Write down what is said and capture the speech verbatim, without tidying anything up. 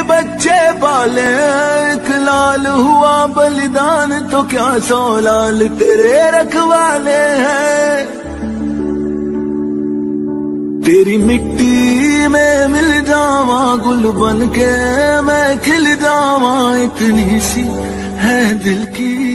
बच्चे पाले, एक लाल हुआ बलिदान तो क्या सौ लाल तेरे रखवाले हैं। तेरी मिट्टी में मिल जावा गुल बन के मैं खिल जावा, इतनी सी है दिल की